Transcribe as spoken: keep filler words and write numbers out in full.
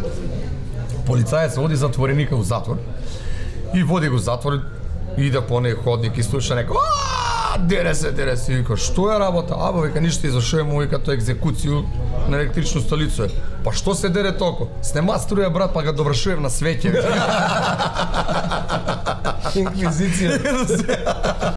Полицаец води затвореника у затвор и води го затвор, иде по неј ходник и слуша некој дере се, дере се, вика, што е работа? Абе, вика, ништо извршуваме, вика, тоа екзекуцију на електрично столицу. Па што се дере толку? Снема струја, брат, па ga довршувам на свеќе. Инквизиција.